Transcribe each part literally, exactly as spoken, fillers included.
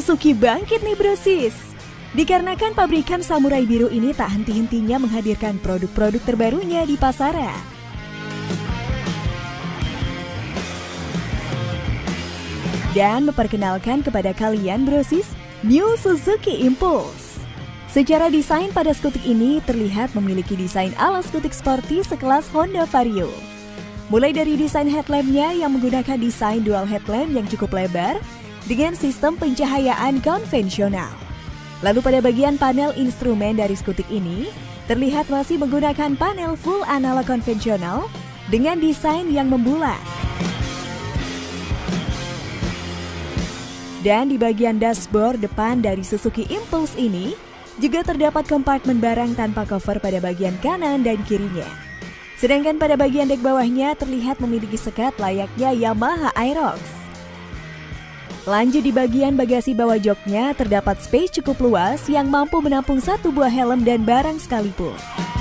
Suzuki bangkit nih brosis. Dikarenakan pabrikan Samurai Biru ini tak henti-hentinya menghadirkan produk-produk terbarunya di pasaran. Dan memperkenalkan kepada kalian brosis, New Suzuki Impulse. Secara desain pada skutik ini terlihat memiliki desain ala skutik sporty sekelas Honda Vario. Mulai dari desain headlampnya yang menggunakan desain dual headlamp yang cukup lebar dengan sistem pencahayaan konvensional. Lalu pada bagian panel instrumen dari skutik ini terlihat masih menggunakan panel full analog konvensional dengan desain yang membulat. Dan di bagian dashboard depan dari Suzuki Impulse ini juga terdapat kompartemen barang tanpa cover pada bagian kanan dan kirinya. Sedangkan pada bagian dek bawahnya terlihat memiliki sekat layaknya Yamaha Aerox. Lanjut di bagian bagasi bawah joknya terdapat space cukup luas yang mampu menampung satu buah helm dan barang sekalipun.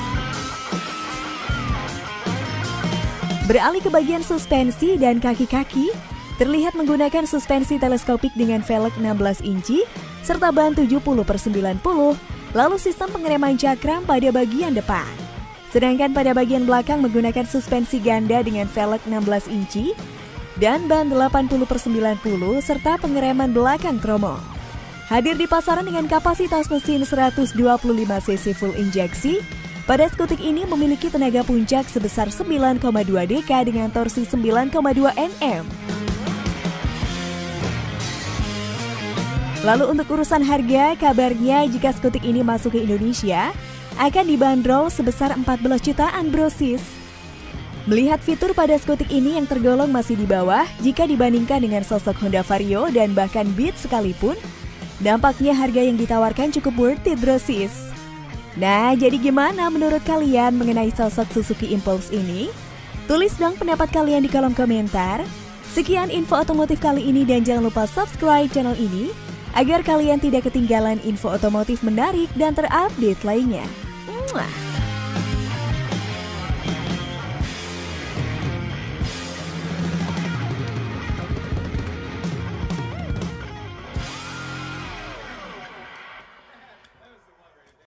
Beralih ke bagian suspensi dan kaki-kaki, terlihat menggunakan suspensi teleskopik dengan velg enam belas inci serta ban tujuh puluh per sembilan puluh, lalu sistem pengereman cakram pada bagian depan. Sedangkan pada bagian belakang menggunakan suspensi ganda dengan velg enam belas inci dan ban delapan puluh per sembilan puluh serta pengereman belakang kromo. Hadir di pasaran dengan kapasitas mesin seratus dua puluh lima cc full injeksi, pada skutik ini memiliki tenaga puncak sebesar sembilan koma dua dk dengan torsi sembilan koma dua newton meter. Lalu untuk urusan harga, kabarnya jika skutik ini masuk ke Indonesia akan dibanderol sebesar empat belas jutaan brosis. Melihat fitur pada skutik ini yang tergolong masih di bawah jika dibandingkan dengan sosok Honda Vario dan bahkan Beat sekalipun, dampaknya harga yang ditawarkan cukup worth it brosis. Nah, jadi gimana menurut kalian mengenai sosok Suzuki Impulse ini? Tulis dong pendapat kalian di kolom komentar. Sekian info otomotif kali ini dan jangan lupa subscribe channel ini agar kalian tidak ketinggalan info otomotif menarik dan terupdate lainnya. Mwah.